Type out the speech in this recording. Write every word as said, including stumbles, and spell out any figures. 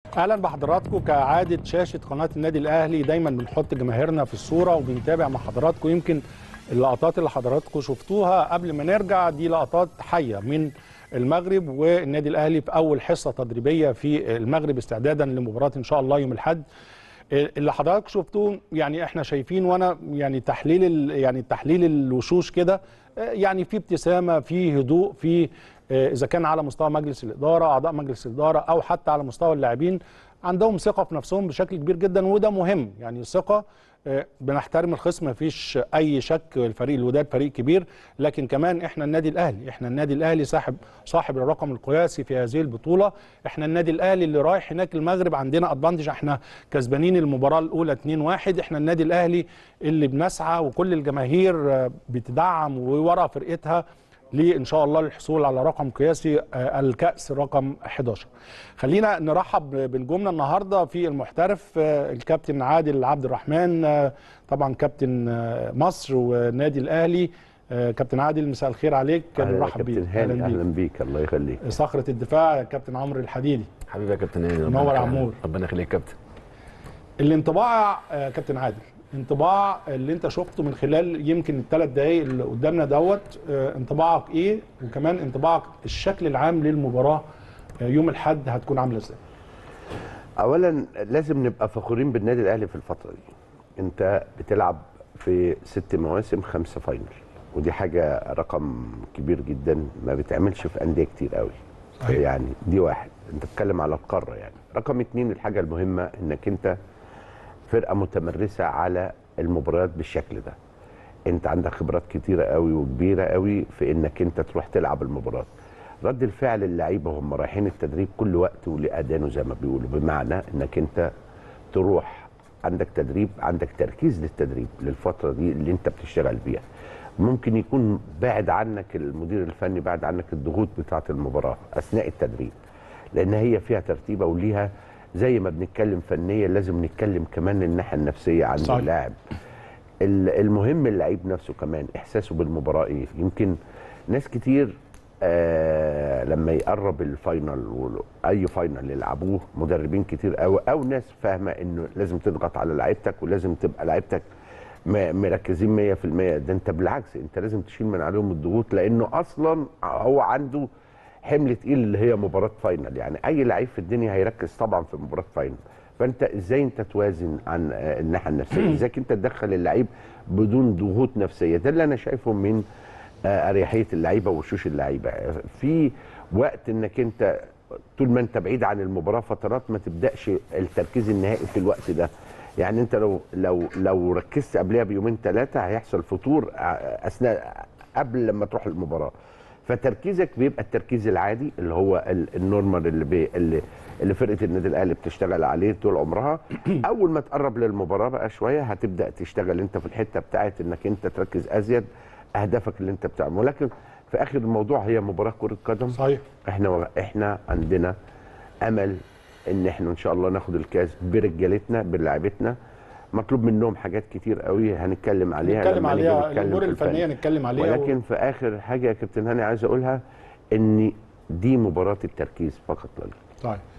اهلا بحضراتكم. كعاده شاشه قناه النادي الاهلي دايما بنحط جماهيرنا في الصوره وبنتابع مع حضراتكم. يمكن اللقطات اللي حضراتكم شفتوها قبل ما نرجع دي لقطات حيه من المغرب والنادي الاهلي في اول حصه تدريبيه في المغرب استعدادا لمباراه ان شاء الله يوم الاحد. اللي حضراتكم شفتوه يعني احنا شايفين، وانا يعني تحليل يعني تحليل الوشوش كده، يعني في ابتسامه، في هدوء، في اذا كان على مستوى مجلس الاداره، اعضاء مجلس الاداره، او حتى على مستوى اللاعبين، عندهم ثقه في نفسهم بشكل كبير جدا، وده مهم. يعني الثقه، بنحترم الخصم، مفيش اي شك، الفريق الوداد فريق كبير، لكن كمان احنا النادي الاهلي، احنا النادي الاهلي صاحب صاحب الرقم القياسي في هذه البطوله. احنا النادي الاهلي اللي رايح هناك المغرب عندنا ادفانتج، احنا كسبانين المباراه الاولى اتنين واحد. احنا النادي الاهلي اللي بنسعى وكل الجماهير بتدعم وورا فرقتها لإن شاء الله للحصول على رقم قياسي، الكأس رقم احداشر. خلينا نرحب بنجومنا النهارده في المحترف الكابتن عادل عبد الرحمن، طبعا كابتن مصر والنادي الأهلي. كابتن عادل، مساء الخير عليك، نرحب بيك. اهلا, أهلا بيك، الله يخليك. صخرة الدفاع كابتن عمرو الحديدي. حبيبي يا كابتن هاني، منور يا عمور. ربنا يخليك يا كابتن. الانطباع كابتن عادل، انطباع اللي انت شفته من خلال يمكن الثلاث دقايق اللي قدامنا دوت، انطباعك ايه؟ وكمان انطباعك الشكل العام للمباراه يوم الاحد هتكون عامله ازاي؟ اولا لازم نبقى فخورين بالنادي الاهلي في الفتره دي. انت بتلعب في ست مواسم خمسه فاينل، ودي حاجه رقم كبير جدا ما بيتعملش في انديه كتير قوي. صحيح. يعني دي واحد، انت بتتكلم على القاره. يعني رقم اتنين، الحاجه المهمه انك انت فرقه متمرسه على المباريات بالشكل ده. انت عندك خبرات كتيره قوي وكبيره قوي في انك انت تروح تلعب المباراه. رد الفعل اللعيبه هم رايحين التدريب كل وقت ولاذانه زي ما بيقولوا، بمعنى انك انت تروح عندك تدريب، عندك تركيز للتدريب للفتره دي اللي انت بتشتغل بيها. ممكن يكون بعد عنك المدير الفني، بعد عنك الضغوط بتاعه المباراه اثناء التدريب، لان هي فيها ترتيبه وليها زي ما بنتكلم فنيا لازم نتكلم كمان الناحيه النفسيه عند صحيح. اللاعب. المهم اللعيب نفسه كمان احساسه بالمباراه ايه. يمكن ناس كتير آه لما يقرب الفاينل، اي فاينل يلعبوه مدربين كتير قوي او ناس فاهمه انه لازم تضغط على لعيبتك ولازم تبقى لعيبتك مركزين مية في المية. ده انت بالعكس، انت لازم تشيل من عليهم الضغوط، لانه اصلا هو عنده حمل تقيل اللي هي مباراه فاينل. يعني اي لعيب في الدنيا هيركز طبعا في مباراه فاينل. فانت ازاي انت توازن عن الناحيه النفسيه، ازاي انت تدخل اللعيب بدون ضغوط نفسيه. ده اللي انا شايفه من اريحيه اللعيبه ووشوش اللعيبه. في وقت انك انت طول ما انت بعيد عن المباراه فترات ما تبداش التركيز النهائي في الوقت ده. يعني انت لو لو لو ركزت قبلها بيومين ثلاثه هيحصل فتور اثناء قبل لما تروح المباراه. فتركيزك بيبقى التركيز العادي اللي هو النورمال اللي بي اللي, اللي فرقه النادي الاهلي بتشتغل عليه طول عمرها. اول ما تقرب للمباراه بقى شويه هتبدا تشتغل انت في الحته بتاعت انك انت تركز ازيد اهدافك اللي انت بتعمله. ولكن في اخر الموضوع هي مباراه كره قدم. صحيح. احنا احنا عندنا امل ان احنا ان شاء الله ناخد الكاس برجالتنا بلاعيبتنا. مطلوب منهم حاجات كتير قوي هنتكلم عليها، نتكلم عليها الامور الفنيه نتكلم عليها. ولكن و... في اخر حاجه يا كابتن هاني عايز اقولها ان دي مباراه التركيز فقط لا غير. طيب